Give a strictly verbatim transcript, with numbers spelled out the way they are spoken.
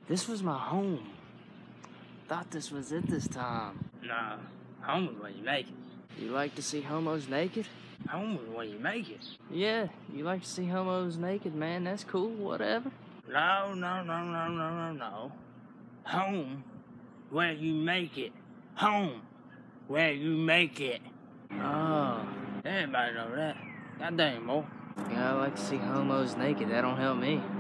This was my home. Thought this was it this time. Nah, home is where you make it. You like to see homos naked? Home is where you make it. Yeah, you like to see homos naked, man. That's cool, whatever. No, no, no, no, no, no, no. Home, where you make it. Home, where you make it. Oh. Everybody know that. Goddamn, boy. Yeah, I like to see homos naked. That don't help me.